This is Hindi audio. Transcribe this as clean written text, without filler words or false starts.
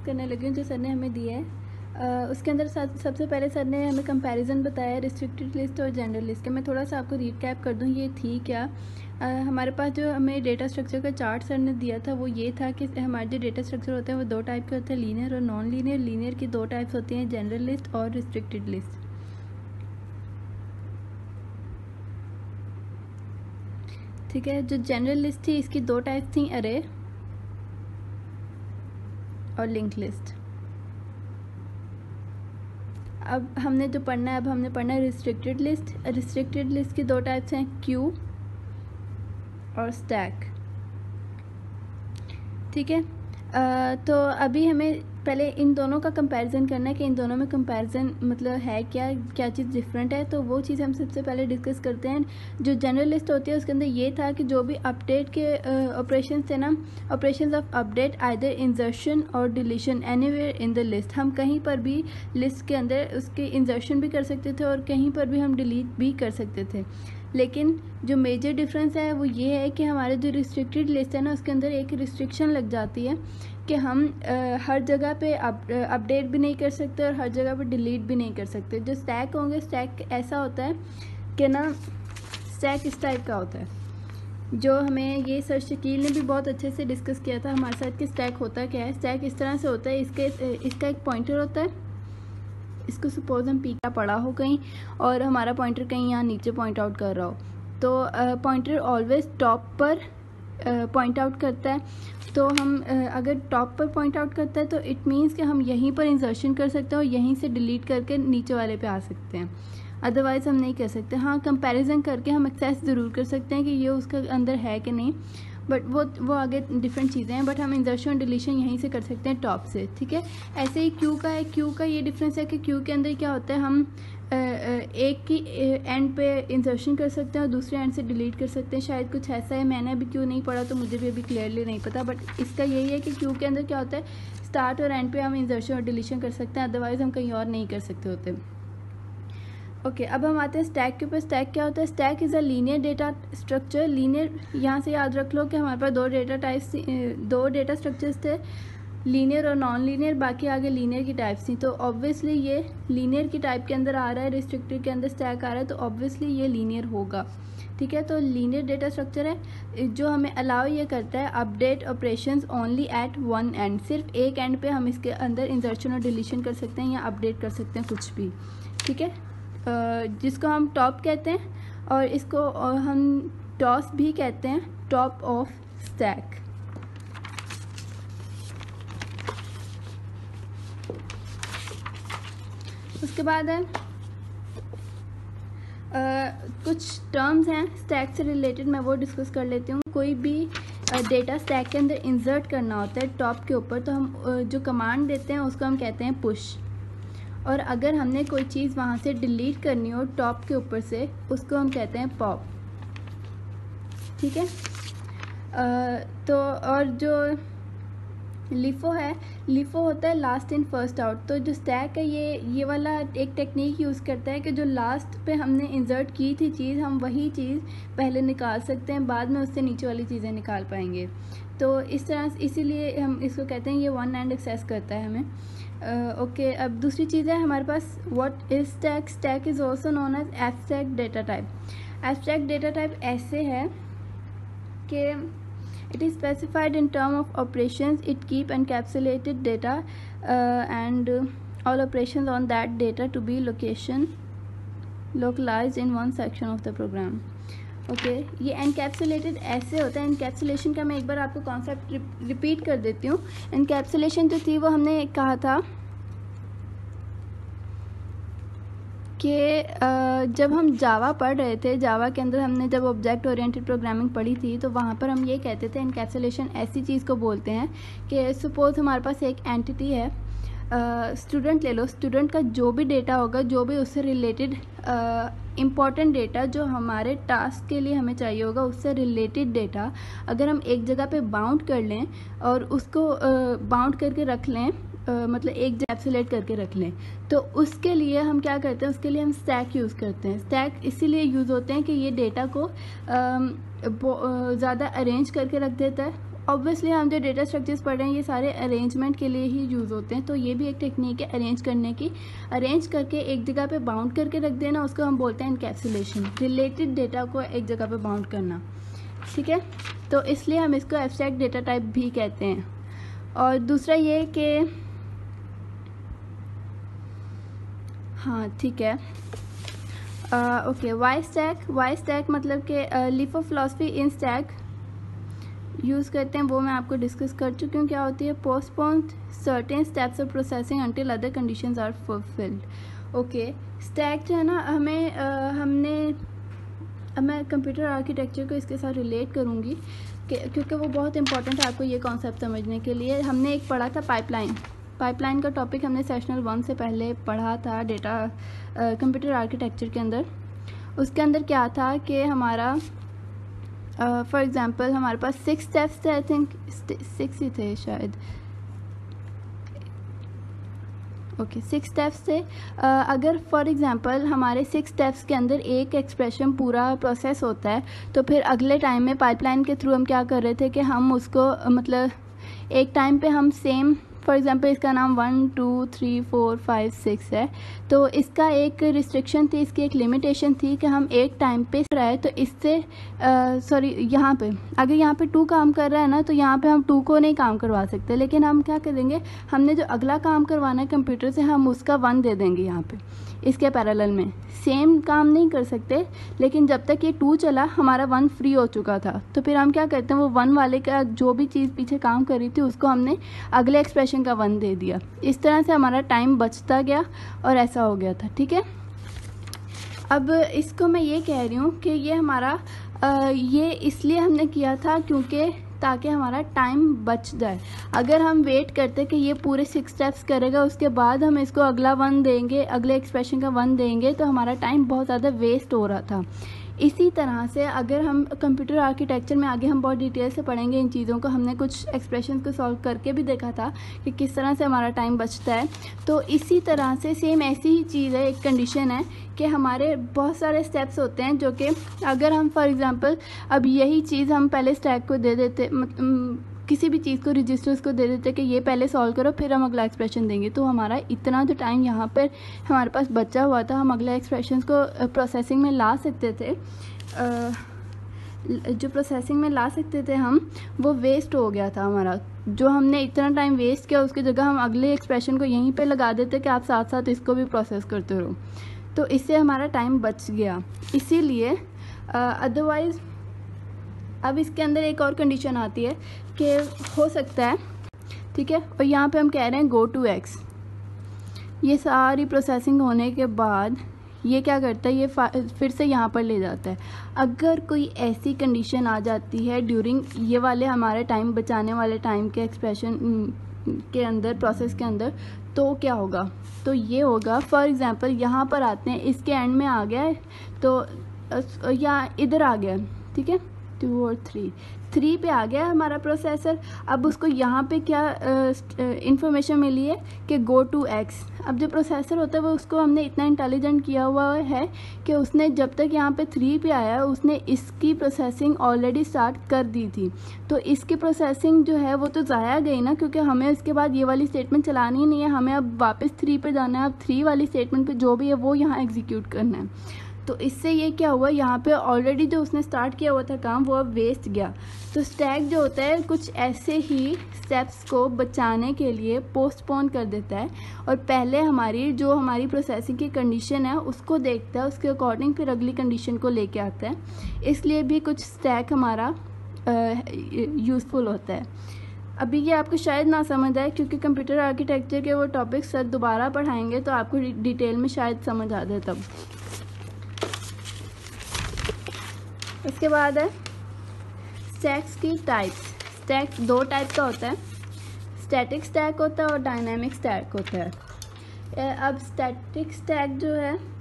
करने लगी हूँ जो सर ने हमें दिया है। उसके अंदर सबसे पहले सर ने हमें कंपैरिजन बताया रिस्ट्रिक्टेड लिस्ट और जनरल लिस्ट का। मैं थोड़ा सा आपको रीकैप कर दूँ ये थी क्या। हमारे पास जो हमें डेटा स्ट्रक्चर का चार्ट सर ने दिया था वो ये था कि हमारे जो डेटा स्ट्रक्चर होते हैं वो दो टाइप के होते हैं, लीनियर और नॉन लीनियर। लीनियर की दो टाइप्स होती हैं, जनरल लिस्ट और रिस्ट्रिक्टेड लिस्ट। ठीक है, जो जनरल लिस्ट थी इसकी दो टाइप्स थी, अरे और लिंक लिस्ट। अब हमने जो पढ़ना है, अब हमने पढ़ना है रिस्ट्रिक्टेड लिस्ट। रिस्ट्रिक्टेड लिस्ट की दो टाइप्स हैं, क्यू और स्टैक। ठीक है, तो अभी हमें पहले इन दोनों का कंपैरिजन करना है कि इन दोनों में कंपैरिजन मतलब है क्या, क्या चीज़ डिफरेंट है। तो वो चीज़ हम सबसे पहले डिस्कस करते हैं। जो जनरल लिस्ट होती है उसके अंदर ये था कि जो भी अपडेट के ऑपरेशन थे ना, operations of update either insertion और deletion anywhere in the list. हम कहीं पर भी लिस्ट के अंदर उसके इंसर्शन भी कर सकते थे और कहीं पर भी हम डिलीट भी कर सकते थे। लेकिन जो मेजर डिफरेंस है वो ये है कि हमारे जो रिस्ट्रिक्टेड लिस्ट है ना उसके अंदर एक रिस्ट्रिक्शन लग जाती है कि हम हर जगह पे अपडेट भी नहीं कर सकते और हर जगह पे डिलीट भी नहीं कर सकते। जो स्टैक होंगे, स्टैक ऐसा होता है कि ना, स्टैक इस टाइप का होता है जो हमें ये सर शकील ने भी बहुत अच्छे से डिस्कस किया था हमारे साथ कि स्टैक होता क्या है। स्टैक इस तरह से होता है, इसका एक पॉइंटर होता है। इसको सपोज हम पी का पड़ा हो कहीं और हमारा पॉइंटर कहीं यहाँ नीचे पॉइंट आउट कर रहा हो, तो पॉइंटर ऑलवेज टॉप पर पॉइंट आउट करता है। तो हम अगर टॉप पर पॉइंट आउट करता है तो इट मीन्स कि हम यहीं पर इंसर्शन कर सकते हैं और यहीं से डिलीट करके नीचे वाले पे आ सकते हैं, अदरवाइज़ हम नहीं कर सकते। हाँ, कंपैरिजन करके हम एक्सेस ज़रूर कर सकते हैं कि ये उसके अंदर है कि नहीं, बट वो आगे डिफरेंट चीज़ें हैं। बट हम इंसर्शन और डिलीशन यहीं से कर सकते हैं टॉप से। ठीक है, ऐसे ही क्यू का है। क्यू का ये डिफरेंस है कि क्यू के अंदर क्या होता है, हम एक की एंड पे इंसर्शन कर सकते हैं और दूसरे एंड से डिलीट कर सकते हैं। शायद कुछ ऐसा है, मैंने अभी क्यू नहीं पढ़ा तो मुझे भी अभी क्लियरली नहीं पता, बट इसका यही है कि क्यू के अंदर क्या होता है, स्टार्ट और एंड पे हम इंसर्शन और डिलीशन कर सकते हैं, अदरवाइज़ हम कहीं और नहीं कर सकते होते। ओके, अब हम आते हैं स्टैक के ऊपर। स्टैक क्या होता है? Stack is a linear data structure. Linear, यहाँ से याद रख लो कि हमारे पास दो डेटा स्ट्रक्चर्स थे, लीनियर और नॉन लीनियर। बाकी आगे लीनियर की टाइप्स थी। तो ऑब्वियसली ये लीनियर की टाइप के अंदर आ रहा है, रिस्ट्रिक्टेड के अंदर स्टैक आ रहा है, तो ऑब्वियसली ये लीनियर होगा। ठीक है, तो लीनियर डेटा स्ट्रक्चर है जो हमें अलाउ ये करता है update operations only at one end. सिर्फ एक एंड पे हम इसके अंदर इंसर्शन और डिलीशन कर सकते हैं या अपडेट कर सकते हैं कुछ भी। ठीक है, जिसको हम टॉप कहते हैं और इसको हम टॉस भी कहते हैं, टॉप ऑफ स्टैक। उसके बाद है कुछ टर्म्स हैं स्टैक से रिलेटेड, मैं वो डिस्कस कर लेती हूँ। कोई भी डेटा स्टैक के अंदर इंसर्ट करना होता है टॉप के ऊपर, तो हम जो कमांड देते हैं उसको हम कहते हैं पुश। और अगर हमने कोई चीज़ वहाँ से डिलीट करनी हो टॉप के ऊपर से, उसको हम कहते हैं पॉप। ठीक है, तो और जो लिफो है, लिफो होता है लास्ट इन फर्स्ट आउट। तो जो स्टैक है ये वाला एक टेक्निक यूज़ करता है कि जो लास्ट पे हमने इंसर्ट की थी चीज़, हम वही चीज़ पहले निकाल सकते हैं, बाद में उससे नीचे वाली चीज़ें निकाल पाएंगे। तो इस तरह, इसीलिए हम इसको कहते हैं ये वन एंड एक्सेस करता है हमें। ओके, अब दूसरी चीज़ है हमारे पास what is stack. Stack is also known as abstract data type. Abstract data type ऐसे है कि it is specified in term of operations, it keep encapsulated data and all operations on that data to be localized in one section of the program. Okay, ये एनकैप्सुलेटेड ऐसे होता है। एनकैप्सुलेशन का मैं एक बार आपको कॉन्सेप्ट रिपीट कर देती हूँ। एनकैप्सुलेशन जो थी वो हमने कहा था कि जब हम जावा पढ़ रहे थे, जावा के अंदर हमने जब ऑब्जेक्ट ओरिएंटेड प्रोग्रामिंग पढ़ी थी, तो वहाँ पर हम ये कहते थे एनकैप्सुलेशन ऐसी चीज़ को बोलते हैं कि सपोज हमारे पास एक एंटिटी है, स्टूडेंट ले लो। स्टूडेंट का जो भी डेटा होगा, जो भी उससे रिलेटेड इम्पॉर्टेंट डेटा जो हमारे टास्क के लिए हमें चाहिए होगा, उससे रिलेटेड डेटा अगर हम एक जगह पे बाउंड कर लें और उसको बाउंड करके रख लें, मतलब एक कैप्सुलेट करके रख लें, तो उसके लिए हम क्या करते हैं, उसके लिए हम स्टैक यूज़ करते हैं। स्टैक इसीलिए यूज़ होते हैं कि ये डेटा को ज़्यादा अरेंज करके रख देता है ऑब्वियसली हम जो डेटा स्ट्रक्चर्स पढ़ रहे हैं ये सारे अरेंजमेंट के लिए ही यूज़ होते हैं, तो ये भी एक टेक्निक है अरेंज करने की। अरेंज करके एक जगह पे बाउंड करके रख देना, उसको हम बोलते हैं एनकैप्सुलेशन, रिलेटेड डेटा को एक जगह पे बाउंड करना, ठीक है। तो इसलिए हम इसको एब्स्ट्रैक्ट डेटा टाइप भी कहते हैं। और दूसरा ये कि हाँ ठीक है, ओके, वाई स्टैक मतलब कि LIFO philosophy in stack use करते हैं, वो मैं आपको डिस्कस कर चुकी हूँ क्या होती है। Postpone certain steps of processing until other conditions are fulfilled. Okay, stack जो है ना अब मैं कंप्यूटर आर्किटेक्चर को इसके साथ रिलेट करूँगी क्योंकि वो बहुत इंपॉर्टेंट है आपको ये कॉन्सेप्ट समझने के लिए। हमने एक पढ़ा था पाइपलाइन का टॉपिक हमने सेशनल 1 से पहले पढ़ा था डेटा कंप्यूटर आर्किटेक्चर के अंदर। उसके अंदर क्या था कि हमारा फॉर एग्ज़ाम्पल हमारे पास 6 स्टेप्स थे, आई थिंक 6 ही थे शायद, ओके 6 स्टेप्स थे। अगर फॉर एग्ज़ाम्पल हमारे 6 स्टेप्स के अंदर एक एक्सप्रेशन पूरा प्रोसेस होता है, तो फिर अगले टाइम में पाइपलाइन के थ्रू हम क्या कर रहे थे कि हम उसको मतलब एक टाइम पे हम सेम, फॉर एग्ज़ाम्पल इसका नाम 1 2 3 4 5 6 है, तो इसका एक रिस्ट्रिक्शन थी, इसकी एक लिमिटेशन थी कि हम एक टाइम पे रहे, तो इससे सॉरी यहाँ पे अगर यहाँ पे 2 काम कर रहा है ना, तो यहाँ पे हम 2 को नहीं काम करवा सकते, लेकिन हम क्या करेंगे, हमने जो अगला काम करवाना है कंप्यूटर से हम उसका 1 दे देंगे यहाँ पे इसके पैरेलल में। सेम काम नहीं कर सकते, लेकिन जब तक ये 2 चला हमारा 1 फ्री हो चुका था, तो फिर हम क्या करते हैं, वो 1 वाले का जो भी चीज़ पीछे काम कर रही थी उसको हमने अगले एक्सप्रेशन का 1 दे दिया। इस तरह से हमारा टाइम बचता गया और ऐसा हो गया था, ठीक है। अब इसको मैं ये कह रही हूँ कि ये हमारा ये इसलिए हमने किया था क्योंकि ताकि हमारा टाइम बच जाए। अगर हम वेट करते कि ये पूरे 6 स्टेप्स करेगा उसके बाद हम इसको अगला 1 देंगे, अगले एक्सप्रेशन का 1 देंगे, तो हमारा टाइम बहुत ज़्यादा वेस्ट हो रहा था। इसी तरह से अगर हम कंप्यूटर आर्किटेक्चर में आगे हम बहुत डिटेल से पढ़ेंगे इन चीज़ों को, हमने कुछ एक्सप्रेशंस को सॉल्व करके भी देखा था कि किस तरह से हमारा टाइम बचता है। तो इसी तरह से सेम ऐसी ही चीज़ है, एक कंडीशन है कि हमारे बहुत सारे स्टेप्स होते हैं जो कि अगर हम फॉर एग्ज़ाम्पल अब यही चीज़ हम पहले स्टैक को दे देते, किसी भी चीज़ को रजिस्टर्स को दे देते कि ये पहले सॉल्व करो फिर हम अगला एक्सप्रेशन देंगे, तो हमारा इतना जो टाइम यहाँ पर हमारे पास बचा हुआ था, हम अगले एक्सप्रेशन को प्रोसेसिंग में ला सकते थे, जो प्रोसेसिंग में ला सकते थे हम, वो वेस्ट हो गया था हमारा। जो हमने इतना टाइम वेस्ट किया उसकी जगह हम अगले एक्सप्रेशन को यहीं पे लगा देते कि आप साथ साथ इसको भी प्रोसेस करते रहो, तो इससे हमारा टाइम बच गया। इसीलिए अदरवाइज़ अब इसके अंदर एक और कंडीशन आती है कि हो सकता है, ठीक है, और यहाँ पे हम कह रहे हैं गो टू एक्स। ये सारी प्रोसेसिंग होने के बाद ये क्या करता है, ये फिर से यहाँ पर ले जाता है। अगर कोई ऐसी कंडीशन आ जाती है ड्यूरिंग ये वाले हमारे टाइम बचाने वाले टाइम के एक्सप्रेशन के अंदर, प्रोसेस के अंदर, तो क्या होगा, तो ये होगा फॉर एग्ज़ाम्पल यहाँ पर आते हैं, इसके एंड में आ गया है, तो या इधर आ गया, ठीक है, 2 और 3 पे आ गया हमारा प्रोसेसर। अब उसको यहाँ पे क्या इंफॉर्मेशन मिली है कि गो टू एक्स। अब जो प्रोसेसर होता है वो उसको हमने इतना इंटेलिजेंट किया हुआ है कि उसने जब तक यहाँ पे 3 पे आया उसने इसकी प्रोसेसिंग ऑलरेडी स्टार्ट कर दी थी, तो इसकी प्रोसेसिंग जो है वो तो ज़ाया गई ना, क्योंकि हमें इसके बाद ये वाली स्टेटमेंट चलानी नहीं है, हमें अब वापस 3 पे जाना है। अब 3 वाली स्टेटमेंट पे जो भी है वो यहाँ एग्जीक्यूट करना है। तो इससे ये क्या हुआ, यहाँ पे ऑलरेडी जो उसने स्टार्ट किया हुआ था काम वो अब वेस्ट गया। तो स्टैक जो होता है कुछ ऐसे ही स्टेप्स को बचाने के लिए पोस्टपोन कर देता है और पहले हमारी प्रोसेसिंग की कंडीशन है उसको देखता है, उसके अकॉर्डिंग फिर अगली कंडीशन को लेके आता है। इसलिए भी कुछ स्टैक हमारा यूज़फुल होता है। अभी ये आपको शायद ना समझ आए क्योंकि कंप्यूटर आर्किटेक्चर के वो टॉपिक्स सर दोबारा पढ़ाएंगे तो आपको डिटेल में शायद समझ आ जाए तब। इसके बाद है स्टैक्स की टाइप्स। स्टैक 2 टाइप का होता है, स्टैटिक स्टैक होता है और डायनामिक स्टैक होता है। अब स्टैटिक स्टैक जो है